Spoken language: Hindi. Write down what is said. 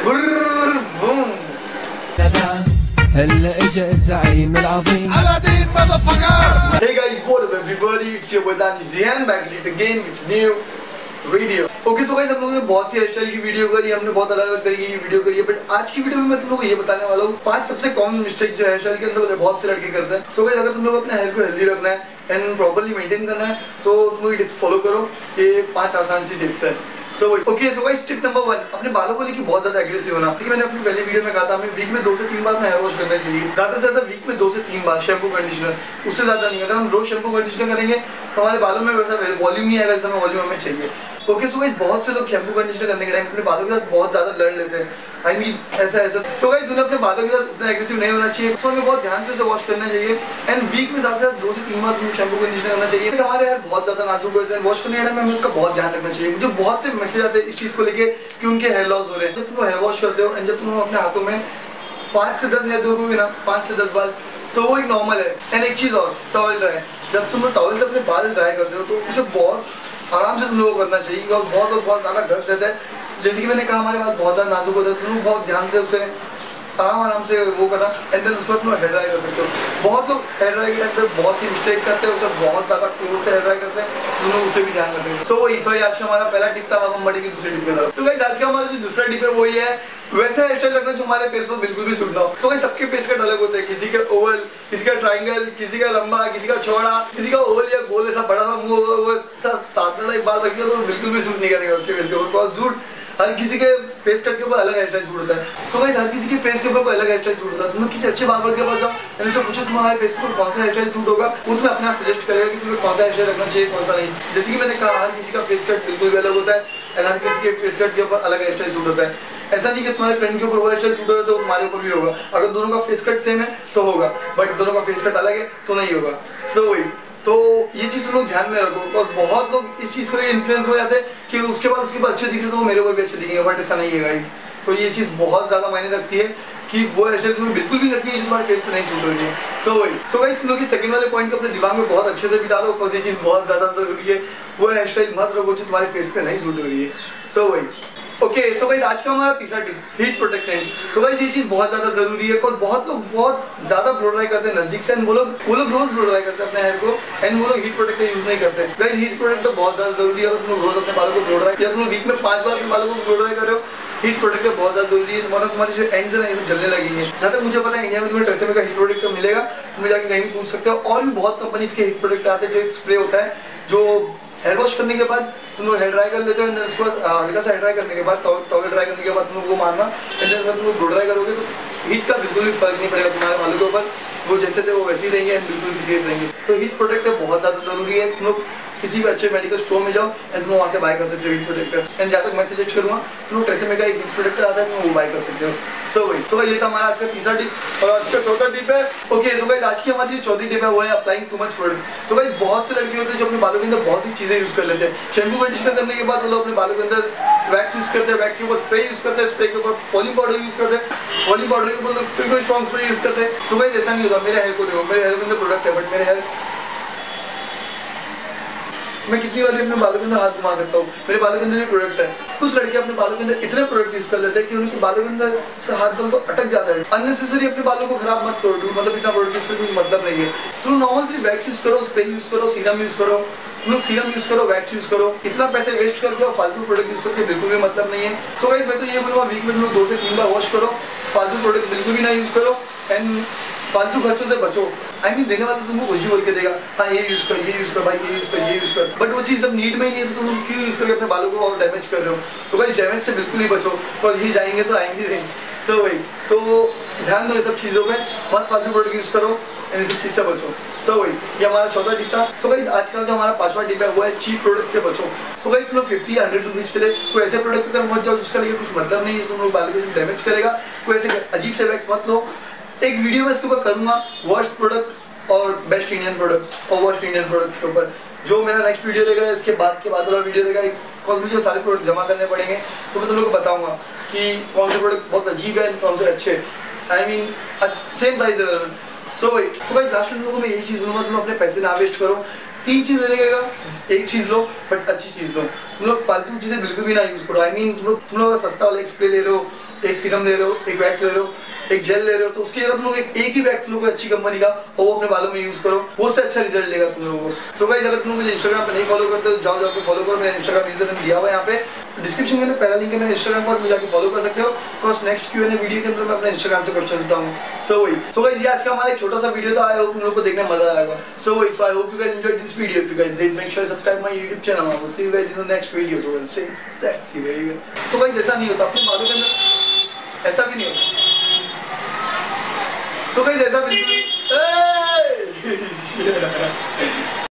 هلا اجا الزعيم العظيم على دين motherfucker. Hey guys, what up everybody? It's your boy Danish zehen back again with new video. Okay so guys, हम लोगों ने बहुत सी हेयरस्टाइल की वीडियो करी, हमने बहुत अलग अलग तरीके की वीडियो करी है, बट आज की वीडियो में मैं तुम लोगों को ये बताने वाला हूँ 5 सबसे कॉमन मिस्टेक जो हेयरस्टाइल के अंदर बहुत से लड़के करते हैं। सो गाइस, अगर तुम लोग अपने हेयर को हेल्दी रखना है एंड प्रॉपर्ली मेंटेन करना है तो तुम लोग ये टिप्स फॉलो करो। ये 5 आसान सी टिप्स है। सो गाइस, टिप नंबर 1, अपने बालों को लेकर बहुत ज्यादा एग्रेसिव होना। ठीक है, मैंने अपनी पहले वीडियो में कहा था हमें वीक में 2 से 3 बार हेयर वॉश करना चाहिए, ज्यादा से ज्यादा वीक में 2 से 3 बार शैम्पू कंडीशनर, उससे ज्यादा नहीं। अगर हम रोज शैम्पू कंडीशनर करेंगे तो हमारे बालों में वैसा वॉल्यूम नहीं आएगा जैसा वॉल्यूम हमें चाहिए। ओके सो गाइस, बहुत से लोग शैम्पू कंडीशनर करने के टाइम अपने बालों के साथ बहुत ज्यादा लड़ लेते हैं। आई मीन ऐसा तो गाइस, उन्हें अपने बालों के साथ इतना एग्रेसिव नहीं होना चाहिए। सो हमें बहुत ध्यान से उसे वॉश करना चाहिए एंड वीक में ज्यादा से ज्यादा 2 से 3 बार शैम्पू कंडीशनर करना चाहिए। हमारे हेयर बहुत ज्यादा नाजुक होते हैं, वॉश करने के टाइम हमें उसका बहुत ध्यान रखना चाहिए। मुझे बहुत से मैसेज आते हैं इस चीज को लेके कि उनके हेयर लॉस हो रहे हैं। जब तुम हेयर वॉश करते हो एंड जब तुम अपने हाथों में 5 से 10 हेयर धोओगे ना, 5 से 10 बाल, तो वो एक नॉर्मल है। एंड एक चीज और, टॉवल ड्राई। जब तुम टॉवल से अपने बाल ड्राई करते हो तो उसे बहुत आराम से तुम लोगों को करना चाहिए, बिकॉज बहुत ज्यादा गर्म रहता है। जैसे कि मैंने कहा, हमारे बाल बहुत ज्यादा नाजुक होता है, तुम बहुत ध्यान से उसे आराम से वो करना एंड देन उसको तुम हेयर ड्राई कर सकते हो। बहुत लोग हेयर ड्राई के टाइम पे बहुत सी मिस्टेक करते हैं, उसे बहुत ज्यादा क्लोज से हेयर ड्राई करते हैं, तुम लोग उससे भी ध्यान रखेंगे। सो आज का हमारा पहला टिप था, अब हम बढ़ेंगे दूसरे टिप की तरफ। सो गाइस, आज का हमारा जो दूसरा टिप है वो ये है, वैसा हेयर स्टाइल रखना जो हमारे फेस पर बिल्कुल भी सूट ना हो। सो गाइस, सबके फेस कट अलग होते हैं, किसी का ओवल, किसी का ट्रायंगल, किसी का लंबा, किसी का चौड़ा, किसी का ओवल या गोल ऐसा बड़ा सा मुंह, वो साथ में एक बाल रखिए तो बिल्कुल भी सूट नहीं करेगा उसके फेस के ऊपर। बिकॉज डूड, हर किसी के फेस कट के ऊपर अलग हेयर स्टाइल सूट होता है। सो गाइस, हर किसी के फेस के ऊपर कोई अलग हेयर स्टाइल सूट होता है। तुम किसी अच्छे बार्बर के पास जाओ एंड उससे पूछो तुम्हारे फेस के ऊपर कौन सा हेयर स्टाइल सूट होगा, वो तुम्हें अपना सजेस्ट करेगा कि तुम्हें कौन सा हेयर स्टाइल रखना चाहिए, कौन सा नहीं। जैसे कि मैंने कहा, हर किसी का फेस कट बिल्कुल भी अलग होता है एंड हर किसी के फेस कट के ऊपर अलग हेयर स्टाइल सूट होता है। ऐसा नहीं कि तुम्हारे फ्रेंड के ऊपर वो हेयर स्टाइल सूट हो रहा है तो तुम्हारे ऊपर भी होगा। अगर दोनों का फेस कट सेम है तो होगा, बट दोनों का फेस कट अलग है तो नहीं होगा। तो ये चीज़ तुम लोग ध्यान में रखो, बिकॉज बहुत लोग इस चीज़ को इन्फ्लुएंस हो जाते हैं कि उसके बाद अच्छे दिख रहे तो वो मेरे ऊपर भी अच्छे दिखेंगे, बट ऐसा नहीं है गाइस। तो ये चीज़ बहुत ज़्यादा मायने रखती है कि वो हेयर स्टाइल तुम्हें बिल्कुल भी रखनी है जो तुम्हारे फेस पे नहीं सूट हो रही है। सो गाइस, तुम लोग इस सेकंड वाले पॉइंट को अपने दिमाग में बहुत अच्छे से बिठा लो, बिकॉज ये चीज़ बहुत ज़्यादा जरूरी है। वो हेयर स्टाइल मत रखो जो तुम्हारे फेस पे नहीं सूट हो रही है। सो गाइस, आज का हमारा तीसरा टिप, हीट प्रोटेक्टेंट। तो गाइस, ये चीज बहुत ज्यादा जरूरी है, बिकॉज बहुत लोग बहुत ज्यादा ब्लो ड्राई करते हैं नजदीक से एंड वो लोग रोज ब्लो ड्राई करते हैं अपने हेयर को एंड वो लोग हीट प्रोटेक्टर यूज नहीं करते। गाइस, हीट प्रोटेक्टर बहुत ज्यादा जरूरी है। अगर तुम रोज अपने बालों को ब्लो ड्राई या तुम वीक में 5 बार अपने बालों को ब्लो ड्राई कर रहे हो, हीट प्रोटेक्टर बहुत ज्यादा जरूरी है। तुम्हारे जो एंड्स है ना, ये जलने लगेंगे। जहाँ तक मुझे पता है इंडिया में तुम्हें ट्रेसेमे का हीट प्रोटेक्टर मिलेगा, तुम जाके कहीं भी पूछ सकते हो। और भी बहुत कंपनीज के हीट प्रोटेक्टर आते हैं, जो एक स्प्रे होता है जो हेयर वॉश करने के बाद तुम लोग हेयर ड्राई कर लेते हो एंड उसके बाद हल्का सा हेयर ड्राई करने के बाद, टॉवल ड्राई करने के बाद तुम लोग वो मारना एंड देन अगर तुम लोग ब्लो ड्राई करोगे तो हीट का बिल्कुल भी फर्क नहीं पड़ेगा तुम्हारे बालों के ऊपर। वो जैसे थे वो वैसे ही रहेंगे एंड बिल्कुल भी सेफ रहेंगे। तो हीट प्रोटेक्टर बहुत ज़्यादा जरूरी है। तुम लोग किसी भी अच्छे मेडिकल स्टोर में जाओ एंड तुम वहाँ से बाय कर सकते हो हीट प्रोटेक्टर। एंड जहाँ तक मैं सजेस्ट करूँगा, तुम लोग ट्रेसेमे का एक हीट प्रोटेक्टर आता है, तुम वो बाय कर सकते हो। सो ये था हमारा आज का तीसरा टिप और आज का चौथा टिप है। सो गाइस, आज की हमारी जो चौथी टिप है वो है अप्लाइंग टू मच प्रोडक्ट। तो गाइस, बहुत से लड़के होते हैं जो अपने बालों के अंदर बहुत सी चीजें यूज कर लेते हैं। शैम्पू कंडीशनर करने के बाद वो लोग अपने बालों के अंदर वैक्स यूज करते हैं, वैक्स के ऊपर स्प्रे यूज करते हैं, स्प्रे के ऊपर पॉलिंग पाउडर यूज करते हैं, पॉलिंग पाउडर के ऊपर फिर कोई स्ट्रॉन्ग स्प्रे यूज करते हैं। सो गाइस, ऐसा नहीं होता। मेरे हेयर को देखो, मेरे हेयर के अंदर प्रोडक्ट है, बट मेरे हेयर मैं कितनी बार अपने बालों के अंदर हाथ घुमा सकता हूँ, मेरे बालों के अंदर ये प्रोडक्ट है। कुछ लड़के अपने बालों के अंदर इतने प्रोडक्ट यूज कर लेते हैं कि उनके बालों के अंदर से हाथ तो अटक जाता है। अननेसेसरी अपने बालों को खराब मत करो, मतलब इतना प्रोडक्ट इससे कोई मतलब नहीं है। तुम नॉर्मल सिर्फ वैक्स यूज करो, स्प्रे यूज करो, सीरम यूज करो। तुम लोग सीरम यूज करो, वैक्स यूज करो, इतना पैसे वेस्ट करके और फालतू प्रोडक्ट यूज करके बिल्कुल भी मतलब नहीं है। सो गाइस, मैं तो ये बोलूँगा वीक में तुम लोग 2 से 3 बार वॉश करो, फालतू प्रोडक्ट बिल्कुल भी ना यूज करो एंड फालतू खर्चों से बचो। आई मीन देने वाला तुमको कुछ भी बोल के देगा, हाँ ये यूज कर, ये यूज कर भाई, ये यूज कर, ये यूज कर, बट वो चीज़ जब नीड में ही नहीं है तो तुम क्यों यूज करके अपने बालों को और डैमेज कर रहे हो। तो गाइस, डैमेज से बिल्कुल ही बचो, बिकॉज ये जाएंगे तो आएंगे नहीं। सो भाई, तो ध्यान दो ये सब चीज़ों पे, मत फालतू प्रोडक्ट यूज करो एंड इस सब चीज़ से बचो। सो भाई, ये हमारा चौथा टिप था। सो गाइस, आज का जो हमारा 5वां टिप है वो है चीप प्रोडक्ट से बचो। सो गाइस, तुम लोग 50-100 रुपीज़ के लिए कोई ऐसे प्रोडक्ट कर मत जाओ जिसका लिए कुछ मतलब नहीं है, तुम लोग बालों को डैमेज करेगा। कोई ऐसे अजीब से वैक्स मत लो। एक वीडियो में इसके ऊपर करूँगा वर्स्ट प्रोडक्ट और बेस्ट इंडियन प्रोडक्ट्स और वर्स्ट इंडियन प्रोडक्ट्स के ऊपर, जो मेरा नेक्स्ट वीडियो रहेगा। इसके बाद वाला वीडियो रहेगा, बिकॉज मुझे सारे प्रोडक्ट जमा करने पड़ेंगे, तो मैं तुम लोगों को बताऊंगा कि कौन से प्रोडक्ट बहुत अजीब है कौन से अच्छे। I mean same price available. So भाई लास्ट में तुम लोगों को मैं यही चीज़ बोलूँगा, तुम अपने पैसे ना वेस्ट करो। 3 चीज़ लगेगा, एक चीज़ लो बट अच्छी चीज़ लो। तुम लोग फालतू चीज़ें बिल्कुल भी ना यूज़ करो। आई मीन तुम लोग सस्ता वाला एक स्प्रे ले रहे हो, एक सीरम ले रहे हो, एक वैक्स ले रहे हो, एक जेल ले रहे हो, तो उसकी जगह तुम लोग एक ही वैक्स लो, कोई अच्छी कंपनी का, और वो अपने बालों में यूज करो, वो उससे अच्छा रिजल्ट देगा तुम लोगों को। सो गाइस, अगर तुम मुझे इंस्टाग्राम पे नहीं फॉलो करते तो जाओ जाके फॉलो करो। मेरा इंस्टाग्राम यूजर नेम दिया हुआ है यहाँ पे डिस्क्रिप्शन के अंदर, पहला लिंक है मेरे इंस्टाग्राम पर, मुझे जाके फॉलो कर सकते हो। बिकॉज नेक्स्ट Q&A वीडियो के अंदर मैं अपने इंस्टाग्राम से क्वेश्चन उठाऊंगा। सो गाइस, ये आज का हमारा एक छोटा सा वीडियो था। आई होप तुम लोग को देखने में मजा आएगा। So I hope you guys enjoyed this video. If you guys did, make sure subscribe my YouTube channel. I will see you guys in the next video. To stay sexy baby. So guys, ऐसा नहीं होता अपने बालों के अंदर, ऐसा भी नहीं होता। सो गाइस, ऐसा बिल्कुल